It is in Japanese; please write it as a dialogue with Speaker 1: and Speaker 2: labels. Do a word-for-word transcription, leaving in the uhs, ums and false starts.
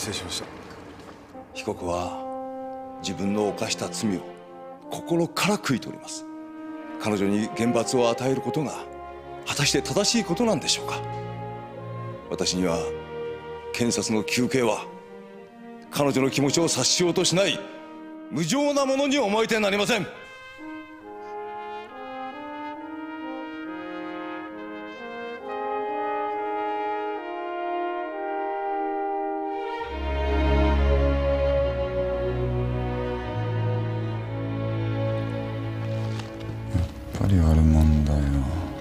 Speaker 1: 失礼しました。
Speaker 2: 被告は自分の犯した罪を心から悔いております。彼女に厳罰を与えることが果たして正しいことなんでしょうか。私には検察の求刑は彼女の気持ちを察しようとしない無情なものに思えてなりません。
Speaker 3: やっぱりあるもんだよ。